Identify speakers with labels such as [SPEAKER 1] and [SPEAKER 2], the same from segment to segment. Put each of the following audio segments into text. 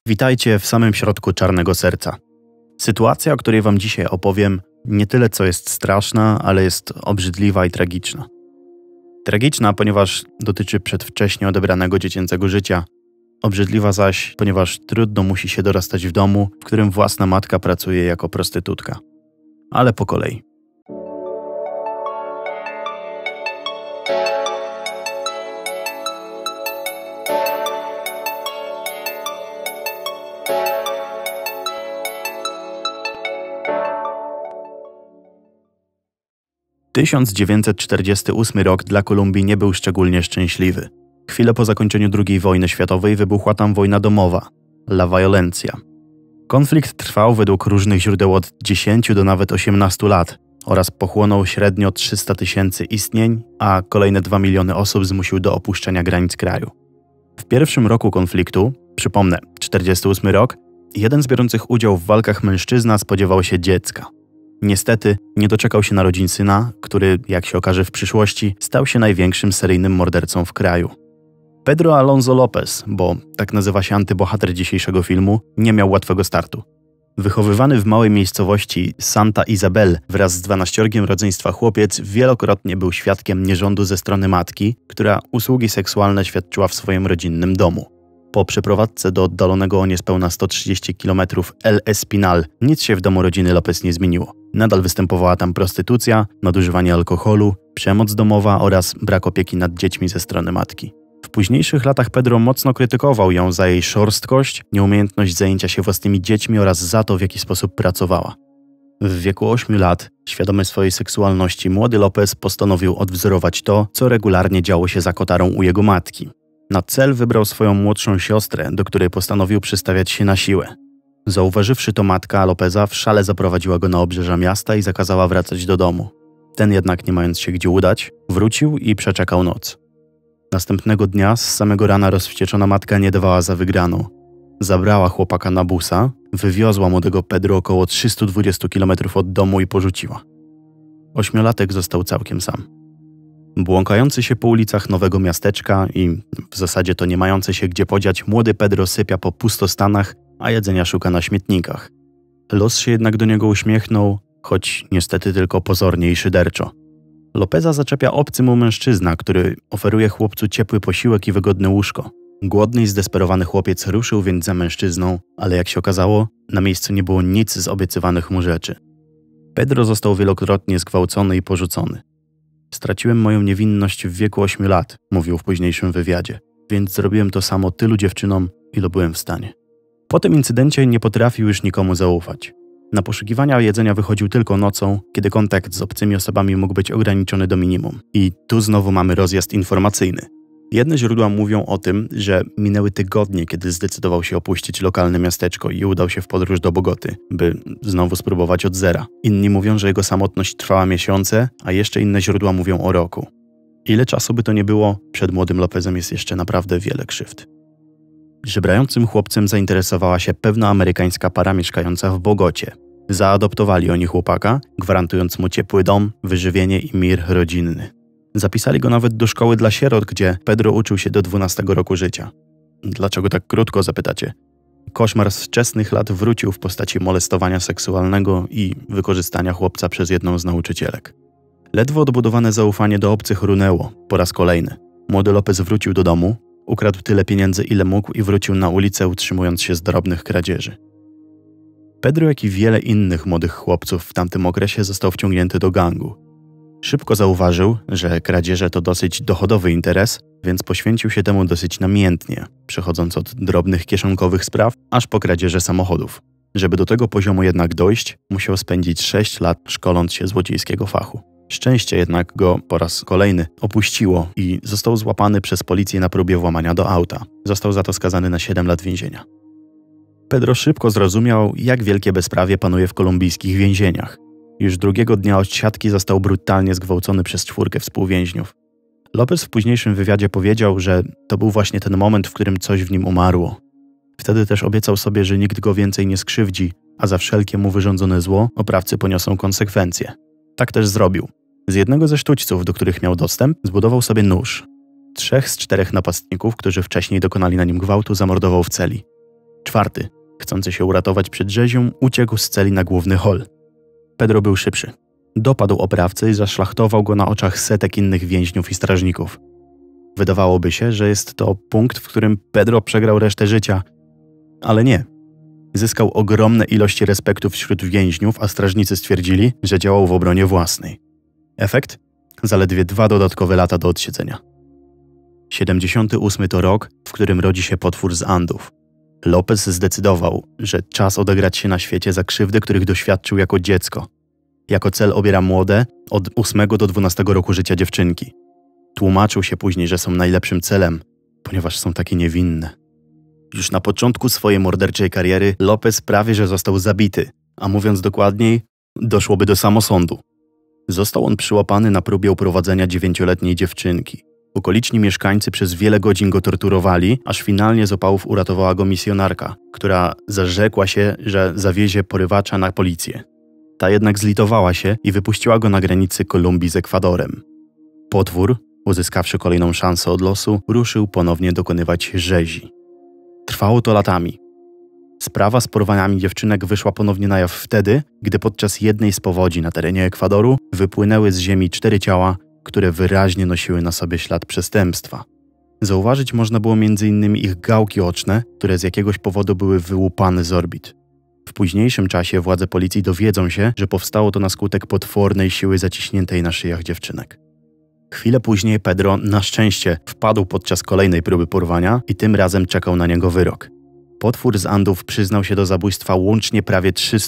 [SPEAKER 1] Witajcie w samym środku czarnego serca. Sytuacja, o której wam dzisiaj opowiem, nie tyle co jest straszna, ale jest obrzydliwa i tragiczna. Tragiczna, ponieważ dotyczy przedwcześnie odebranego dziecięcego życia. Obrzydliwa zaś, ponieważ trudno musi się dorastać w domu, w którym własna matka pracuje jako prostytutka. Ale po kolei. – 1948 rok dla Kolumbii nie był szczególnie szczęśliwy. Chwilę po zakończeniu II wojny światowej wybuchła tam wojna domowa – La Violencia. Konflikt trwał według różnych źródeł od 10 do nawet 18 lat oraz pochłonął średnio 300 000 istnień, a kolejne 2 miliony osób zmusił do opuszczenia granic kraju. W pierwszym roku konfliktu, przypomnę, 48 rok, jeden z biorących udział w walkach mężczyzna spodziewał się dziecka. Niestety nie doczekał się narodzin syna, który, jak się okaże w przyszłości, stał się największym seryjnym mordercą w kraju. Pedro Alonso López, bo tak nazywa się antybohater dzisiejszego filmu, nie miał łatwego startu. Wychowywany w małej miejscowości Santa Isabel wraz z 12 rodzeństwa chłopiec wielokrotnie był świadkiem nierządu ze strony matki, która usługi seksualne świadczyła w swoim rodzinnym domu. Po przeprowadzce do oddalonego o niespełna 130 km El Espinal nic się w domu rodziny López nie zmieniło. Nadal występowała tam prostytucja, nadużywanie alkoholu, przemoc domowa oraz brak opieki nad dziećmi ze strony matki. W późniejszych latach Pedro mocno krytykował ją za jej szorstkość, nieumiejętność zajęcia się własnymi dziećmi oraz za to, w jaki sposób pracowała. W wieku 8 lat, świadomy swojej seksualności, młody López postanowił odwzorować to, co regularnie działo się za kotarą u jego matki. Na cel wybrał swoją młodszą siostrę, do której postanowił przystawiać się na siłę. Zauważywszy to, matka Lópeza w szale zaprowadziła go na obrzeża miasta i zakazała wracać do domu. Ten jednak, nie mając się gdzie udać, wrócił i przeczekał noc. Następnego dnia z samego rana rozwścieczona matka nie dawała za wygraną. Zabrała chłopaka na busa, wywiozła młodego Pedro około 320 km od domu i porzuciła. Ośmiolatek został całkiem sam. Błąkający się po ulicach nowego miasteczka i w zasadzie to nie mający się gdzie podziać, młody Pedro sypia po pustostanach, a jedzenia szuka na śmietnikach. Los się jednak do niego uśmiechnął, choć niestety tylko pozornie i szyderczo. Lópeza zaczepia obcy mu mężczyzna, który oferuje chłopcu ciepły posiłek i wygodne łóżko. Głodny i zdesperowany chłopiec ruszył więc za mężczyzną, ale jak się okazało, na miejscu nie było nic z obiecywanych mu rzeczy. Pedro został wielokrotnie zgwałcony i porzucony. Straciłem moją niewinność w wieku 8 lat, mówił w późniejszym wywiadzie, więc zrobiłem to samo tylu dziewczynom, ilu byłem w stanie. Po tym incydencie nie potrafił już nikomu zaufać. Na poszukiwania jedzenia wychodził tylko nocą, kiedy kontakt z obcymi osobami mógł być ograniczony do minimum. I tu znowu mamy rozjazd informacyjny. Jedne źródła mówią o tym, że minęły tygodnie, kiedy zdecydował się opuścić lokalne miasteczko i udał się w podróż do Bogoty, by znowu spróbować od zera. Inni mówią, że jego samotność trwała miesiące, a jeszcze inne źródła mówią o roku. Ile czasu by to nie było, przed młodym Lópezem jest jeszcze naprawdę wiele krzywd. Żebrającym chłopcem zainteresowała się pewna amerykańska para mieszkająca w Bogocie. Zaadoptowali oni chłopaka, gwarantując mu ciepły dom, wyżywienie i mir rodzinny. Zapisali go nawet do szkoły dla sierot, gdzie Pedro uczył się do 12 roku życia. Dlaczego tak krótko, zapytacie? Koszmar z wczesnych lat wrócił w postaci molestowania seksualnego i wykorzystania chłopca przez jedną z nauczycielek. Ledwo odbudowane zaufanie do obcych runęło po raz kolejny. Młody López wrócił do domu, ukradł tyle pieniędzy, ile mógł i wrócił na ulicę, utrzymując się z drobnych kradzieży. Pedro, jak i wiele innych młodych chłopców w tamtym okresie, został wciągnięty do gangu. Szybko zauważył, że kradzieże to dosyć dochodowy interes, więc poświęcił się temu dosyć namiętnie, przechodząc od drobnych kieszonkowych spraw, aż po kradzieże samochodów. Żeby do tego poziomu jednak dojść, musiał spędzić 6 lat szkoląc się złodziejskiego fachu. Szczęście jednak go po raz kolejny opuściło i został złapany przez policję na próbie włamania do auta. Został za to skazany na 7 lat więzienia. Pedro szybko zrozumiał, jak wielkie bezprawie panuje w kolumbijskich więzieniach. Już drugiego dnia od siatki został brutalnie zgwałcony przez 4 współwięźniów. López w późniejszym wywiadzie powiedział, że to był właśnie ten moment, w którym coś w nim umarło. Wtedy też obiecał sobie, że nikt go więcej nie skrzywdzi, a za wszelkie mu wyrządzone zło oprawcy poniosą konsekwencje. Tak też zrobił. Z jednego ze sztućców, do których miał dostęp, zbudował sobie nóż. 3 z 4 napastników, którzy wcześniej dokonali na nim gwałtu, zamordował w celi. Czwarty, chcący się uratować przed rzezią, uciekł z celi na główny hol. Pedro był szybszy. Dopadł oprawcę i zaszlachtował go na oczach setek innych więźniów i strażników. Wydawałoby się, że jest to punkt, w którym Pedro przegrał resztę życia, ale nie. Zyskał ogromne ilości respektu wśród więźniów, a strażnicy stwierdzili, że działał w obronie własnej. Efekt? Zaledwie 2 dodatkowe lata do odsiedzenia. 78 to rok, w którym rodzi się potwór z Andów. Lopez zdecydował, że czas odegrać się na świecie za krzywdy, których doświadczył jako dziecko. Jako cel obiera młode, od 8 do 12 roku życia dziewczynki. Tłumaczył się później, że są najlepszym celem, ponieważ są takie niewinne. Już na początku swojej morderczej kariery Lopez prawie że został zabity, a mówiąc dokładniej, doszłoby do samosądu. Został on przyłapany na próbie uprowadzenia 9-letniej dziewczynki. Okoliczni mieszkańcy przez wiele godzin go torturowali, aż finalnie z opałów uratowała go misjonarka, która zarzekła się, że zawiezie porywacza na policję. Ta jednak zlitowała się i wypuściła go na granicy Kolumbii z Ekwadorem. Potwór, uzyskawszy kolejną szansę od losu, ruszył ponownie dokonywać rzezi. Trwało to latami. Sprawa z porwaniami dziewczynek wyszła ponownie na jaw wtedy, gdy podczas jednej z powodzi na terenie Ekwadoru wypłynęły z ziemi 4 ciała, które wyraźnie nosiły na sobie ślad przestępstwa. Zauważyć można było m.in. ich gałki oczne, które z jakiegoś powodu były wyłupane z orbit. W późniejszym czasie władze policji dowiedzą się, że powstało to na skutek potwornej siły zaciśniętej na szyjach dziewczynek. Chwilę później Pedro na szczęście wpadł podczas kolejnej próby porwania i tym razem czekał na niego wyrok. Potwór z Andów przyznał się do zabójstwa łącznie prawie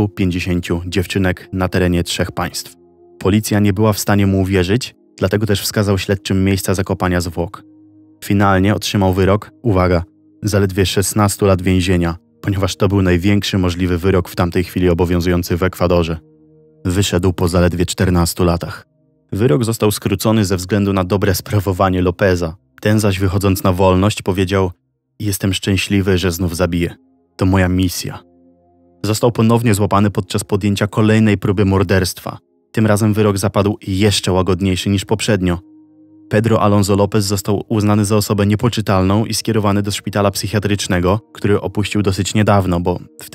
[SPEAKER 1] 350 dziewczynek na terenie 3 państw. Policja nie była w stanie mu uwierzyć, dlatego też wskazał śledczym miejsca zakopania zwłok. Finalnie otrzymał wyrok, uwaga, zaledwie 16 lat więzienia, ponieważ to był największy możliwy wyrok w tamtej chwili obowiązujący w Ekwadorze. Wyszedł po zaledwie 14 latach. Wyrok został skrócony ze względu na dobre sprawowanie Lopeza. Ten zaś wychodząc na wolność powiedział: jestem szczęśliwy, że znów zabiję. To moja misja. Został ponownie złapany podczas podjęcia kolejnej próby morderstwa. Tym razem wyrok zapadł jeszcze łagodniejszy niż poprzednio. Pedro Alonso Lopez został uznany za osobę niepoczytalną i skierowany do szpitala psychiatrycznego, który opuścił dosyć niedawno, bo w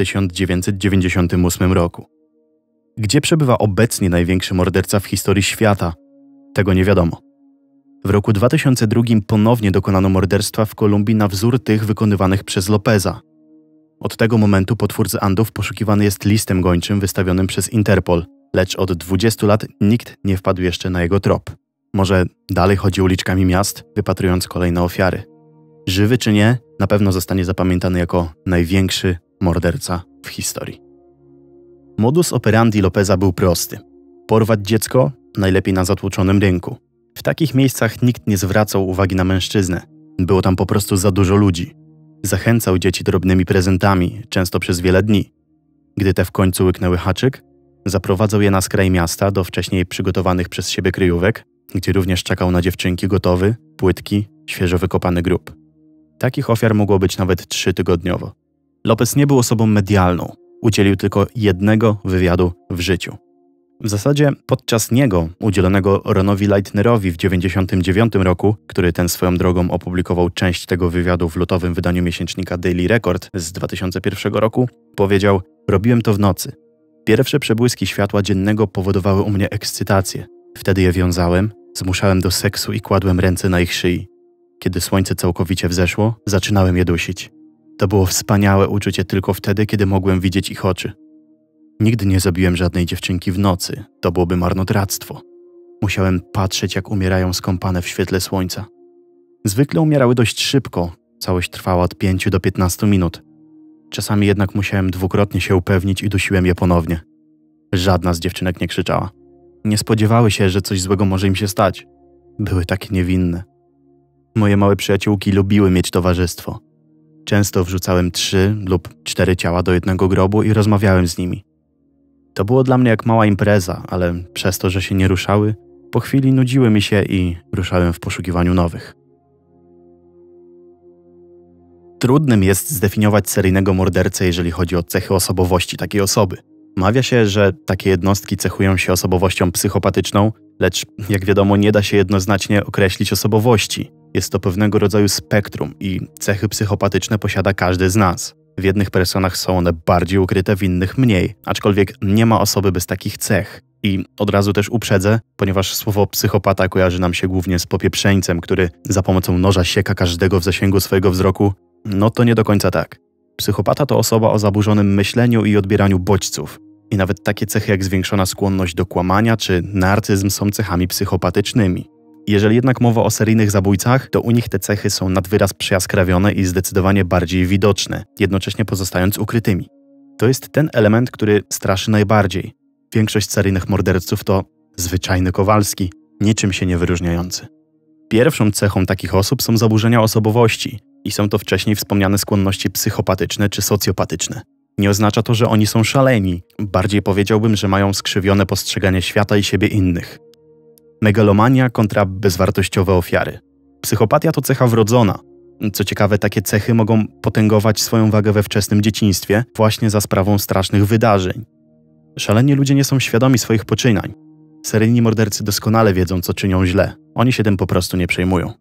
[SPEAKER 1] 1998 roku. Gdzie przebywa obecnie największy morderca w historii świata? Tego nie wiadomo. W roku 2002 ponownie dokonano morderstwa w Kolumbii na wzór tych wykonywanych przez Lopeza. Od tego momentu potwór z Andów poszukiwany jest listem gończym wystawionym przez Interpol, lecz od 20 lat nikt nie wpadł jeszcze na jego trop. Może dalej chodzi uliczkami miast, wypatrując kolejne ofiary. Żywy czy nie, na pewno zostanie zapamiętany jako największy morderca w historii. Modus operandi Lopeza był prosty. Porwać dziecko, najlepiej na zatłoczonym rynku. W takich miejscach nikt nie zwracał uwagi na mężczyznę. Było tam po prostu za dużo ludzi. Zachęcał dzieci drobnymi prezentami, często przez wiele dni. Gdy te w końcu łyknęły haczyk, zaprowadzał je na skraj miasta do wcześniej przygotowanych przez siebie kryjówek, gdzie również czekał na dziewczynki gotowy, płytki, świeżo wykopany grób. Takich ofiar mogło być nawet 3-tygodniowo. Lopez nie był osobą medialną. Udzielił tylko jednego wywiadu w życiu. W zasadzie podczas niego, udzielonego Ronowi Leitnerowi w 1999 roku, który ten swoją drogą opublikował część tego wywiadu w lutowym wydaniu miesięcznika Daily Record z 2001 roku, powiedział: robiłem to w nocy. Pierwsze przebłyski światła dziennego powodowały u mnie ekscytację. Wtedy je wiązałem, zmuszałem do seksu i kładłem ręce na ich szyi. Kiedy słońce całkowicie wzeszło, zaczynałem je dusić. To było wspaniałe uczucie tylko wtedy, kiedy mogłem widzieć ich oczy. Nigdy nie zabiłem żadnej dziewczynki w nocy, to byłoby marnotrawstwo. Musiałem patrzeć, jak umierają skąpane w świetle słońca. Zwykle umierały dość szybko, całość trwała od 5 do 15 minut. Czasami jednak musiałem dwukrotnie się upewnić i dusiłem je ponownie. Żadna z dziewczynek nie krzyczała. Nie spodziewały się, że coś złego może im się stać. Były takie niewinne. Moje małe przyjaciółki lubiły mieć towarzystwo. Często wrzucałem 3 lub 4 ciała do jednego grobu i rozmawiałem z nimi. To było dla mnie jak mała impreza, ale przez to, że się nie ruszały, po chwili nudziły mi się i ruszałem w poszukiwaniu nowych. Trudnym jest zdefiniować seryjnego mordercę, jeżeli chodzi o cechy osobowości takiej osoby. Mawia się, że takie jednostki cechują się osobowością psychopatyczną, lecz jak wiadomo nie da się jednoznacznie określić osobowości. Jest to pewnego rodzaju spektrum i cechy psychopatyczne posiada każdy z nas. W jednych personach są one bardziej ukryte, w innych mniej, aczkolwiek nie ma osoby bez takich cech. I od razu też uprzedzę, ponieważ słowo psychopata kojarzy nam się głównie z popieprzeńcem, który za pomocą noża sieka każdego w zasięgu swojego wzroku, no to nie do końca tak. Psychopata to osoba o zaburzonym myśleniu i odbieraniu bodźców. I nawet takie cechy jak zwiększona skłonność do kłamania czy narcyzm są cechami psychopatycznymi. Jeżeli jednak mowa o seryjnych zabójcach, to u nich te cechy są nad wyraz przejaskrawione i zdecydowanie bardziej widoczne, jednocześnie pozostając ukrytymi. To jest ten element, który straszy najbardziej. Większość seryjnych morderców to zwyczajny Kowalski, niczym się nie wyróżniający. Pierwszą cechą takich osób są zaburzenia osobowości i są to wcześniej wspomniane skłonności psychopatyczne czy socjopatyczne. Nie oznacza to, że oni są szaleni, bardziej powiedziałbym, że mają skrzywione postrzeganie świata i siebie innych. Megalomania kontra bezwartościowe ofiary. Psychopatia to cecha wrodzona. Co ciekawe, takie cechy mogą potęgować swoją wagę we wczesnym dzieciństwie właśnie za sprawą strasznych wydarzeń. Szaleni ludzie nie są świadomi swoich poczynań. Seryjni mordercy doskonale wiedzą, co czynią źle. Oni się tym po prostu nie przejmują.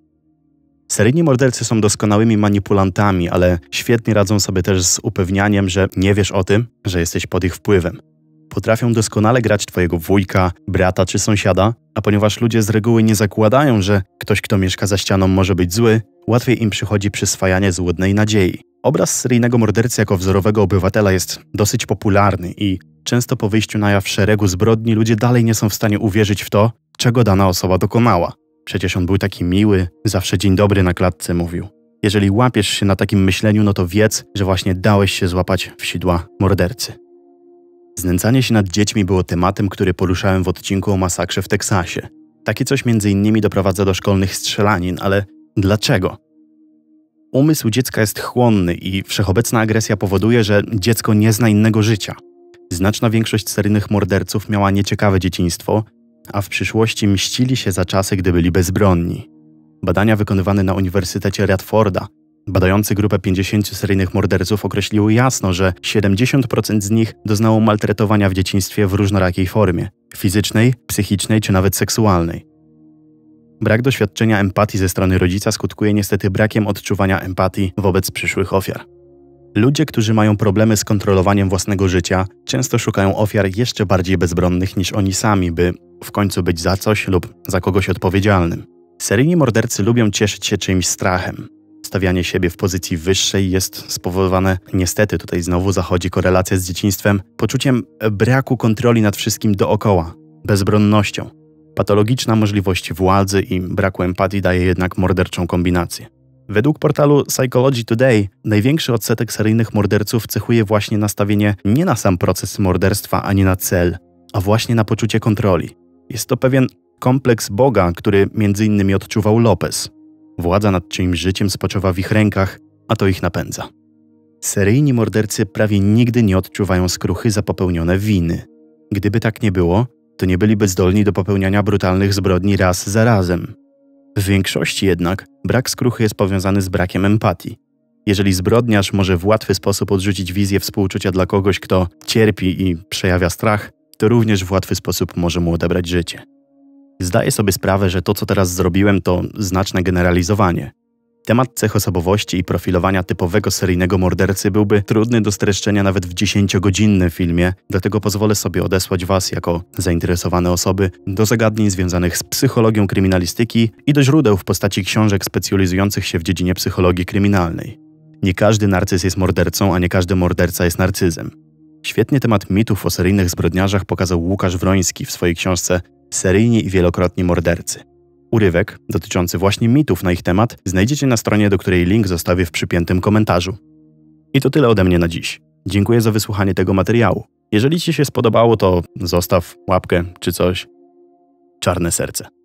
[SPEAKER 1] Seryjni mordercy są doskonałymi manipulantami, ale świetnie radzą sobie też z upewnianiem, że nie wiesz o tym, że jesteś pod ich wpływem. Potrafią doskonale grać twojego wujka, brata czy sąsiada, a ponieważ ludzie z reguły nie zakładają, że ktoś, kto mieszka za ścianą, może być zły, łatwiej im przychodzi przyswajanie złudnej nadziei. Obraz seryjnego mordercy jako wzorowego obywatela jest dosyć popularny i często po wyjściu na jaw szeregu zbrodni ludzie dalej nie są w stanie uwierzyć w to, czego dana osoba dokonała. Przecież on był taki miły, zawsze dzień dobry na klatce mówił. Jeżeli łapiesz się na takim myśleniu, no to wiedz, że właśnie dałeś się złapać w sidła mordercy. Znęcanie się nad dziećmi było tematem, który poruszałem w odcinku o masakrze w Teksasie. Takie coś m.in. doprowadza do szkolnych strzelanin, ale dlaczego? Umysł dziecka jest chłonny i wszechobecna agresja powoduje, że dziecko nie zna innego życia. Znaczna większość seryjnych morderców miała nieciekawe dzieciństwo, a w przyszłości mścili się za czasy, gdy byli bezbronni. Badania wykonywane na Uniwersytecie Radforda, badający grupę 50 seryjnych morderców, określiły jasno, że 70% z nich doznało maltretowania w dzieciństwie w różnorakiej formie – fizycznej, psychicznej czy nawet seksualnej. Brak doświadczenia empatii ze strony rodzica skutkuje niestety brakiem odczuwania empatii wobec przyszłych ofiar. Ludzie, którzy mają problemy z kontrolowaniem własnego życia, często szukają ofiar jeszcze bardziej bezbronnych niż oni sami, by w końcu być za coś lub za kogoś odpowiedzialnym. Seryjni mordercy lubią cieszyć się czyimś strachem. Stawianie siebie w pozycji wyższej jest spowodowane, niestety tutaj znowu zachodzi korelacja z dzieciństwem, poczuciem braku kontroli nad wszystkim dookoła, bezbronnością. Patologiczna możliwość władzy i braku empatii daje jednak morderczą kombinację. Według portalu Psychology Today największy odsetek seryjnych morderców cechuje właśnie nastawienie nie na sam proces morderstwa ani na cel, a właśnie na poczucie kontroli. Jest to pewien kompleks Boga, który m.in. odczuwał Lopez. Władza nad czyimś życiem spoczywa w ich rękach, a to ich napędza. Seryjni mordercy prawie nigdy nie odczuwają skruchy za popełnione winy. Gdyby tak nie było, to nie byliby zdolni do popełniania brutalnych zbrodni raz za razem. W większości jednak brak skruchy jest powiązany z brakiem empatii. Jeżeli zbrodniarz może w łatwy sposób odrzucić wizję współczucia dla kogoś, kto cierpi i przejawia strach, to również w łatwy sposób może mu odebrać życie. Zdaję sobie sprawę, że to, co teraz zrobiłem, to znaczne generalizowanie. Temat cech osobowości i profilowania typowego seryjnego mordercy byłby trudny do streszczenia nawet w 10-godzinnym filmie, dlatego pozwolę sobie odesłać Was jako zainteresowane osoby do zagadnień związanych z psychologią kryminalistyki i do źródeł w postaci książek specjalizujących się w dziedzinie psychologii kryminalnej. Nie każdy narcyz jest mordercą, a nie każdy morderca jest narcyzem. Świetnie temat mitów o seryjnych zbrodniarzach pokazał Łukasz Wroński w swojej książce Seryjni i wielokrotni mordercy. Urywek dotyczący właśnie mitów na ich temat znajdziecie na stronie, do której link zostawię w przypiętym komentarzu. I to tyle ode mnie na dziś. Dziękuję za wysłuchanie tego materiału. Jeżeli Ci się spodobało, to zostaw łapkę czy coś. Czarne serce.